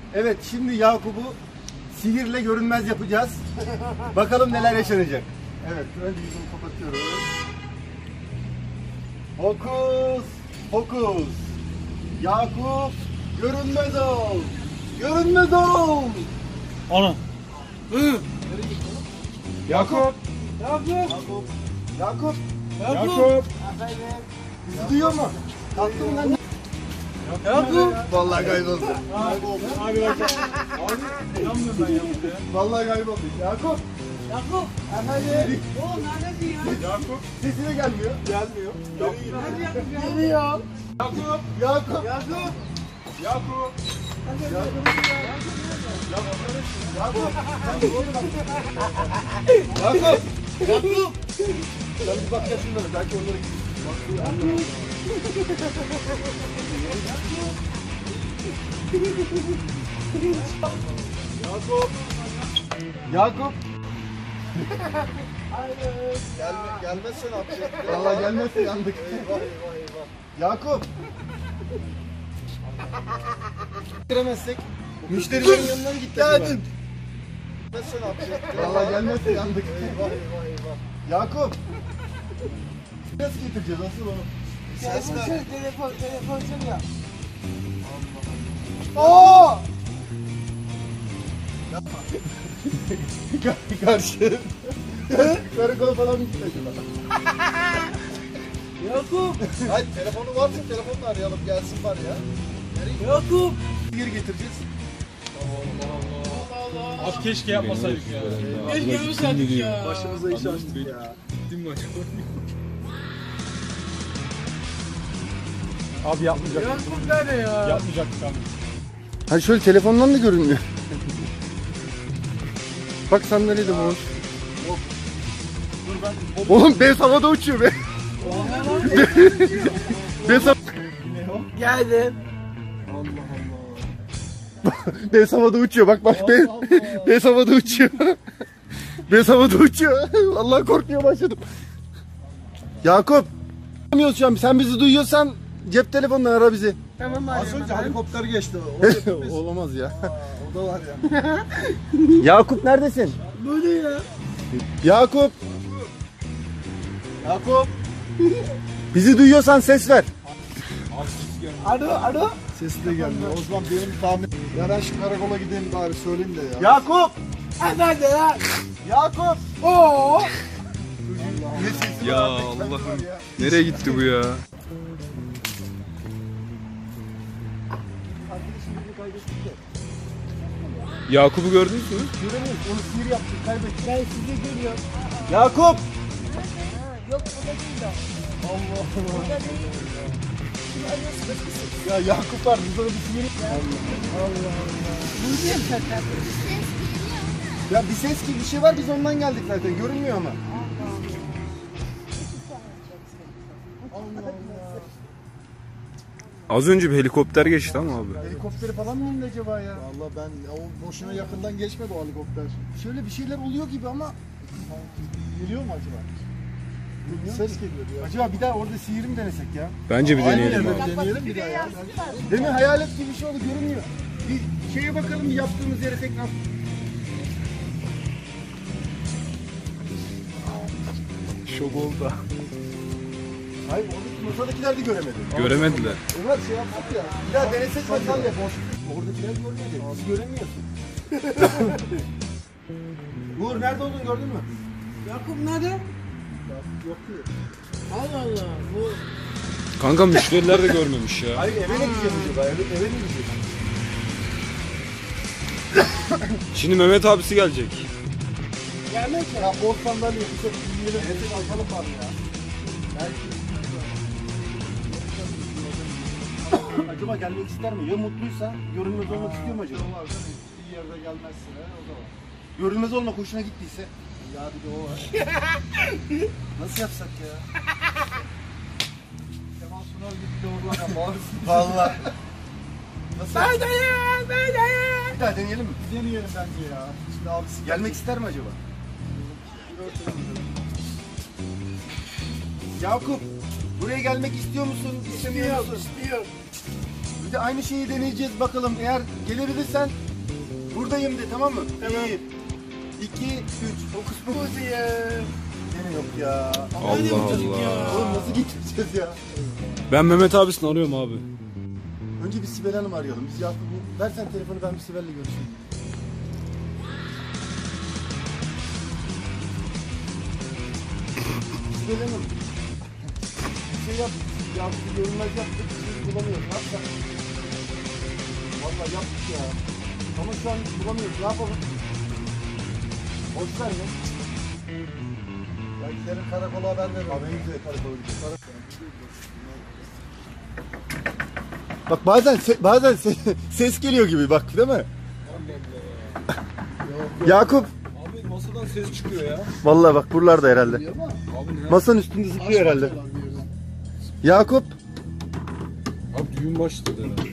Evet, şimdi Yakup'u sihirle görünmez yapacağız. Bakalım neler yaşanacak. Evet, önce yüzümü kapatıyoruz. Fokus, fokus. Yakup, görünmez ol. Görünmez ol. Ana. Yakup. Yakup. Yakup. Yakup. Bizi duyuyor mu? Kalktı mı lan? Yakup. Vallahi kayboldu. Abi bak. Abi inanmıyorum ben Yakup'a ya. Vallahi kayboldu. Yakup. Yakup. Efendim. Oğlum neredesin ya? Yakup. Sesi de gelmiyor. Gelmiyor. Nerede Yakup ya? Geliyor. Yakup. Yakup. Yakup. Yakup. Yakup. Yakup. Sen bir bak ya şunlara. Belki onları bakıyor. Yakup. Yakup. Gelmezse ne yapacak? Vallahi gelmezse yandık. Eyvah eyvah eyvah. Yakup. Giremezsek müşterilerin yanına mı gitti? Geldim. Gelmezse ne yapacak? Vallahi gelmezse yandık. Eyvah eyvah eyvah. Yakup. Nasıl getireceğiz asıl onu? Ses ver. Telefon çalıyor. Oo! Karşı. Karakola falan mı gitti acaba? Yakup. Hayır telefonu varsa telefonla arayalım gelsin var ya. Yakup. Geri getireceğiz. Abi keşke yapmasaydık ya. Keşke yapmasaydık ya. Başımıza iş açtık ya. Bittim mi acaba? Abi yapmayacak. Yakup nerede ya? Yapmayacaktık abi. Hani şöyle telefondan da görünmüyor. Bak sandalye de boş. Oğlum bez havada uçuyor be. Bez Geldim. bez havada uçuyor. Bak bez havada uçuyor. Bez havada uçuyor. Vallahi korkmaya başladım. Yakup. Duymuyoruz şu an. Sen bizi duyuyorsan cep telefonundan ara bizi. Tamam Az abi. önce helikopter geçti. Olamaz ya. O da var ya. Yakup neredesin? Bu ne ya? Yakup. Yakup. Bizi duyuyorsan ses ver. Alo. Sesi de gelmiyor. O zaman benim tahmin. Yarın şu karakola gideyim bari söyleyeyim de ya. Yakup. Nerede ya? Yakup. Oo. Ya Allah'ım. Nereye gitti bu ya? Yakup'u gördünüz mü? Göremiyoruz. Onu sinir yaptık. Kaybettik. Ben sizi görüyorum. Yakup. Yok o da değil de. Allah Allah. O da değil. Şimdi arıyorsunuz. Ya Yakup var. Biz ona bir sinir. Allah Allah. Buradayım zaten. Ya bir ses gibi bir şey var. Biz ondan geldik zaten. Görünmüyor ama. Az önce bir helikopter geçti ama abi. Helikopteri falan mı indi acaba ya? Vallahi ben o boşuna yakından geçmedi o helikopter. Şöyle bir şeyler oluyor gibi ama Geliyor mu acaba? Ses geliyor ya. acaba bir daha orada sihir mi denesek ya? Bence bir deneyelim Aynen, abi. deneyelim bir daha ya. Değil mi? Hayalet gibi bir şey oldu. Görünmüyor. Bir şeye bakalım bir yaptığımız yere tekrar. Şok oldu. Hayır oradaki masadakiler de göremedi. Göremediler. Ömer şey yapsak ya. Bir daha denesek bakalım ya boş. Oradakiler görmedi. Biz göremiyorsun. Uğur nerede olduğunu gördün mü? Yakup nerede? Yok ki. Allah Allah. Bu Kanka müşteriler de görmemiş ya. Hayır eve ne gideceğiz acaba? Eve mi gideceğiz? Şimdi Mehmet abisi gelecek. gelmek ya. Ya bol sandalye bir şey yiyelim. Evet açalım bari ya. Acaba gelmek ister mi? Ya mutluysa görünmez olmak istiyor mu acaba? O var değil mi? Bir yerde gelmezsin he o da var. Görünmez olmak hoşuna gittiyse. Ya bir de o var. Nasıl yapsak ya? Kemal Sunal gitti oradan bağırsın. Vallahi. Nasıl yapsak? Ben Bir daha deneyelim mi? Bir deneyelim bence ya. Şimdi abisi Gelmek ister mi acaba? bir örtelim. Yakup, buraya gelmek istiyor musun? İstemiyor musun? İstiyor. Bir de aynı şeyi deneyeceğiz bakalım. Eğer gelebilirsen buradayım de, tamam mı? Tamam. 1, 2, 3. Fokus fokus. Bu ya. Gene yok ya. Allah Allah. Oğlum nasıl getireceğiz ya? Ben Mehmet abisini arıyorum abi. Önce bir Sibel Hanım arayalım. Biz Yakup'u versen telefonu, ben bir Sibel'le görüşeyim. Sibel Hanım. Bir şey yap. Yakup'u görünmez yaptık. Şimdi bulamıyoruz. Ne yapacağız? Vallahi yaptık ya. Ama şu an bulamıyoruz. Ne yapalım? Boş ver ya. Ya gidelim karakola haber verelim. Abi en güzel karakola gidiyor. Bak bazen ses geliyor gibi bak, değil mi? Yakup. Abi masadan ses çıkıyor ya. Vallahi bak buralarda herhalde. Abi ne? Masanın üstünde zıplıyor herhalde. Yakup. Abi düğün başladı herhalde.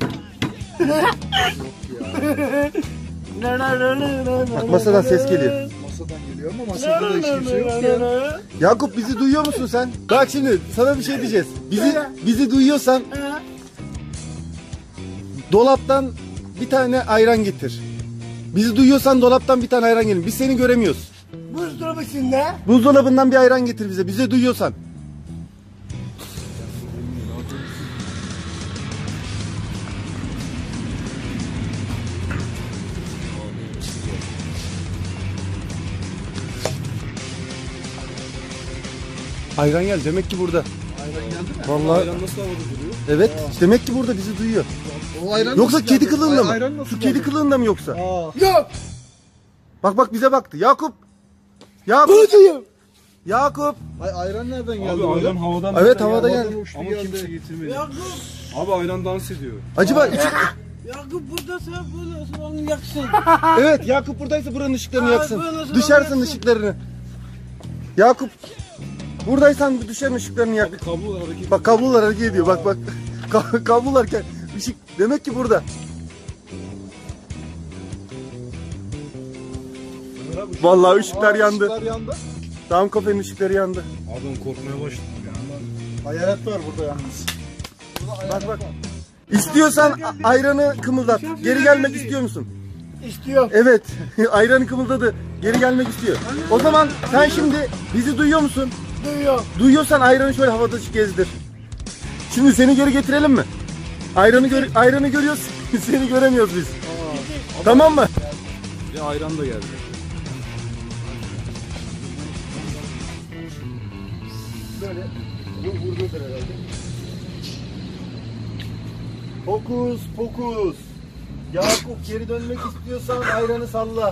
Bak masadan ses geliyor. Masadan geliyor ama masada da hiç kimse yok ya. Yakup, bizi duyuyor musun sen? Bak şimdi sana bir şey diyeceğiz. Bizi duyuyorsan dolaptan bir tane ayran getir. Bizi duyuyorsan dolaptan bir tane ayran gelin. Biz seni göremiyoruz. Buzdolabı içinde. Buzdolabından bir ayran getir bize. Bizi duyuyorsan. Ayran gel. Demek ki burada. Ayran geldi mi? Vallahi Ayran nasıl havada duruyor? evet. Demek ki burada bizi duyuyor. O ayran Yoksa nasıl kedi geldi? kılığında mı? Ayran nasıl Şu kedi geldi? kılığında mı yoksa? Aa. Yok. Bak bize baktı. Yakup. Yakup. Buradayım. Yakup. Ayran nereden geldi? Abi böyle? ayran havadan Evet, nereden havada geldi? geldi. Uçtu Ama geldi. kimse getirmedi. Yakup. Abi ayran dans ediyor. Acaba Yakup buradasa buradasa onu yaksın. evet, Yakup buradaysa buranın ışıklarını Aa, yaksın. buranın Düşersin yaksın. ışıklarını. Yakup. Buradaysan bir düşen ışıklarını yak. Abi kablo hareket. Bak kablolar hareket ediyor. Bak. Kablolar ışık. Demek ki burada. Vallahi ışıklar yandı. Işıklar yandı. Tam kafenin ışıkları yandı. Abi ben korkmaya başladım ya. Hayalet var burada yalnız. Bak. İstiyorsan ayranı kımıldat. Geri gelmek istiyor musun? İstiyor. Evet. Ayranı kımıldadı. Geri gelmek istiyor. O zaman sen şimdi bizi duyuyor musun? Duyuyor. Duyuyorsan ayranı şöyle havada gezdir. Şimdi seni geri getirelim mi? Ayranı görüyoruz. Seni göremiyoruz biz. Tamam mı? Bir de ayran da geldi. Böyle. Bu buradadır herhalde. Fokus fokus. Yakup, geri dönmek istiyorsan ayranı salla.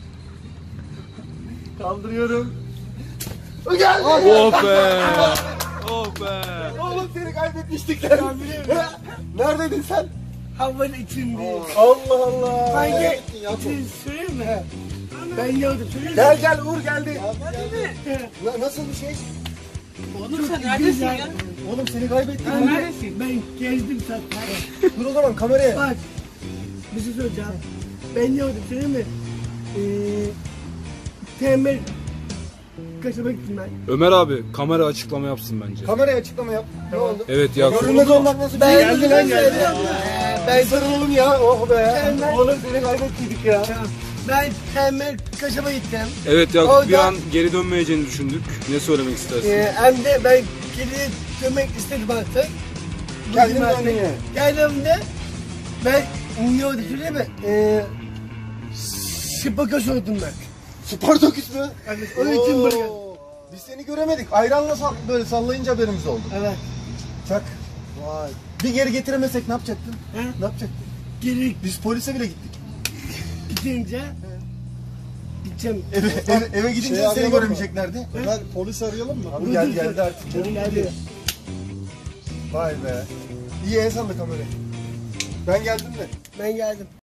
Kaldırıyorum. Geldi. Oh be! Oh be! Oğlum seni kaybetmiştik lan. Neredeydin sen? Havanın içinde. Allah Allah. Ben Nereye gel. gittin Yakup? Söyleyeyim mi? Ben gördüm. Söyleyeyim mi? Gel Uğur geldi. Nasıl bir şey? Oğlum sen neredesin ya? Oğlum seni kaybettik. Ben neredesin? Ben gezdim zaten. Dur o zaman kameraya. Bak. Bir şey söyleyeceğim. Ben gördüm. Söyleyeyim mi? Temel kaçırmak için ben. Ömer abi kamera açıklama yapsın bence. Kameraya açıklama yap. Ne oldu? Evet Yakup. Görünmez olmak nasıl bir şey? Geldi lan geldi. Ben sarılalım ya. Oh be. Ben- Oğlum seni kaybettiydik ya. Ben temel kaçırmak gittim. Evet Yakup bir Orada- an geri dönmeyeceğini düşündük. Ne söylemek istersin? Hem de ben geri dönmek istedim artık. Kendin Gittim döndün artık. yani. Geldiğimde ben ne oldu söyleyeyim mi? Şıpaka sordum ben. Spartaküs mü? Evet, onun için buraya. Oo. Biz seni göremedik. Ayranla böyle sallayınca haberimiz oldu. Evet. Çak. Vay. Bir geri getiremesek ne yapacaktın? He? Ne yapacaktın? Geri Biz polise bile gittik. gidince gideceğim. Eve gidince Şey seni arayalım göremeyeceklerdi. Ömer polis arayalım mı? Abi geldi artık. Geldi. Vay be. İyi el salla kamerayı. Ben geldim de. Ben geldim.